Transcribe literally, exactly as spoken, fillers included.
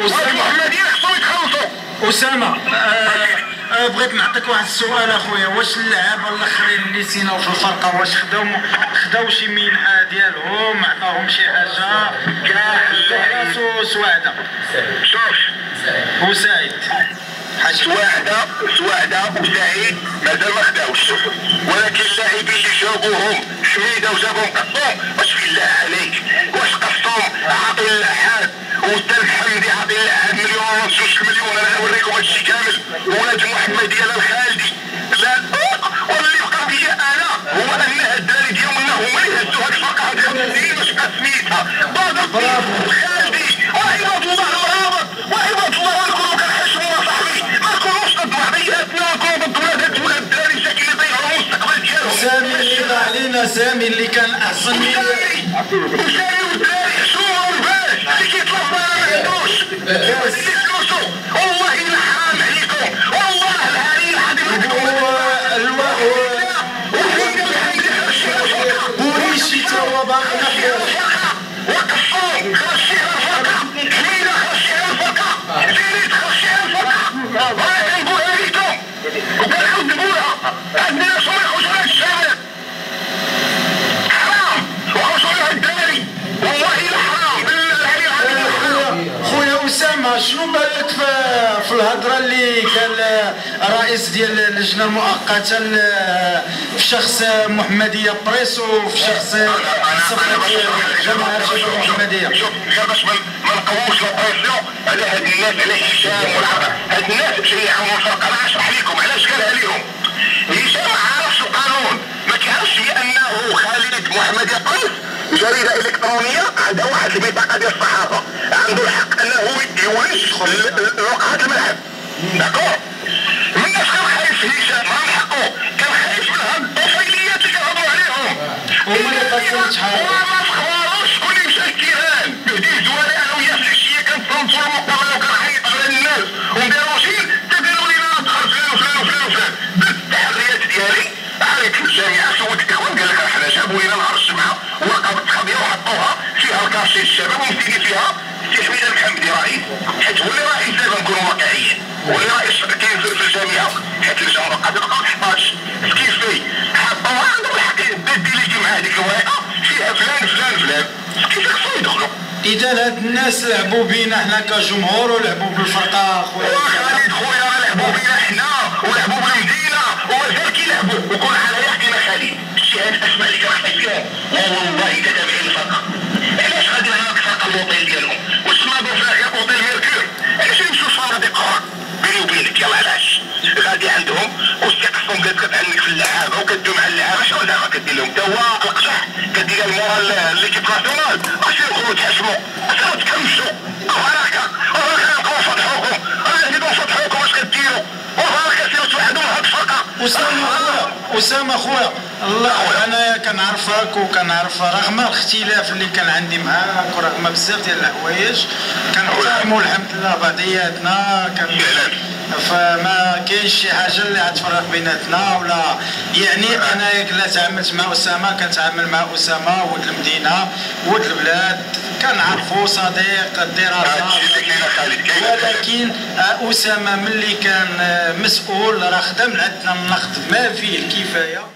المحمديه خصهم يتخلصوا. اسامه أه بغيت نعطيك واحد السؤال اخويا، واش اللعابه الاخرين اللي سيناو في الفرقه واش خداو خداو شي منحه ديالهم، عطاهم شي حاجه كاع حلوا سواعده؟ شوف وسعيد سواعده سواعده وسعيد مازال ما خداوش، ولكن اللاعبين اللي جابوهم حميده وجابوهم قصهم، واش بالله عليك واش قصهم عاطي اللحاد والدرب حمدي عاطي اللحاد مليون ونص جوج مليون؟ انا غنوريكم هادشي كامل. ولاد المحمديه لا الخالدي لا واللي بقى بيا انا هو ان هاد الدراري ديالنا هما اللي هزوا هاد الفرقه هاد خمس سنين باش بقات سميتها بدر الخالدي وعباد الله المرابط وعباد الله نكونوا كنحشموا صاحبي، ما نكونوش ضد بعضياتنا، نكونوا ضد ولاد ولاد الدراري ساكن اللي ضيعوا المستقبل ديالهم. سامي اللي ضاع علينا، سامي اللي كان احسن من وسامي والدراري حشومه والباش اللي كيطلب ما عندوش فلوسو. والله الا حرام عليكم، والله العلي العظيم بوريشي تا هو باقي وقفوا خرجيها الفرقه، حميده خرجيها الفرقه، زينيت خرجيها الفرقه. انا كنقولها لكم وكنعاود نقولها، عندنا ناس ما يخرجوا على الشارع حرام، وخرجوا على الدراري والله الا حرام، بالله العلي العظيم حرام. خويا اسامه شنو بالك في في الهضره اللي قال رئيس ديال اللجنه المؤقته في شخص محمديه بريس وفي شخص جماعه المحمديه؟ شوف غير باش ما نقووش لا بريسيون على هاد الناس، على هشام والعرب، هاد الناس جاي يعاونوا الفرقه. انا نشرح لكم علاش قالها لهم. هشام ما عرفش القانون، ما كيعرفش بانه خالد محمديه بريس جريده الكترونيه عندها واحد البطاقه ديال الصحافه، عنده الحق انه يونس وقعات الملعب. داكور؟ الناس كان خايف هشام، ما من حقه، كان خايف من هاد الطفيليات اللي كيهضروا عليهم. هما اللي قصروا شحال وما تخبروش شكون اللي مشى الكيران بهدي الزوالي. انا وياه في العشيه كنتصنتوا المقابله وكنعيط على الناس ونديروا شي تديروا لينا دخل فلان وفلان وفلان وفلان. درت التحريات ديالي عيطت في الجامعه، سولت الاخوان قال لك حنا جابوا لنا نهار الجمعه ورقه قضيه وحطوها فيها الكارشي الشباب ومسيدي فيها سي حميده المحمدي رئيس، حيت هو اللي رئيس دابا نكونوا واقعيين، هو اللي رئيس كاين في الجامعه، حيت اللجنه المؤقته بقاو حطاتش كيف في حطوها عندهم الحق ديليتي مع هذيك الورقه فيها فلان فلان فلان، كيف خصهم يدخلوا. اذا هاد الناس لعبوا بينا حنا كجمهور ولعبوا بالفرقه خويا. خالد خويا لعبوا بينا حنا ولعبوا بالمدينه ومازال كيلعبوا، وكون على يقين خالد الشهاده اسمع لك راح فيهم والله تتابعين الفرقه. علاش غادي هناك الفرقه الوطنيه ديالهم وسمادوا فيها غير اوطيل ميركور؟ علاش يمشيو صناديق اخرى؟ بيني وبينك يلا علاش غادي عندهم وثقتهم قالت كتعنك في اللعابه وكدوي مع اللعابه، شنو دابا كدير لهم؟ تا هو القشع كدير المورال ليكيب ناسيونال، اش يدخلوا تحشموا اش تكمشوا وهكا وهكا نبقاو نفضحوكم، نزيدو نفضحوكم اش كديروا وهكا سيروا توحدوا هاد الفرقه. اسامه خويا، اسامه خويا الله انا كنعرفك وكنعرف رغم الاختلاف اللي كان عندي معاك ورغم بزاف ديال الحوايج كنحترموا الحمد لله بعضياتنا، كان فما كاينش شي حاجه اللي غتفرق بيناتنا ولا يعني. انا كلا تعاملت مع اسامه كنتعامل مع اسامه ولد المدينه ولد البلاد، كنعرفو صديق الدراسه، ولكن اسامه ملي كان مسؤول راه خدم عندنا النقد ما فيه الكفايه.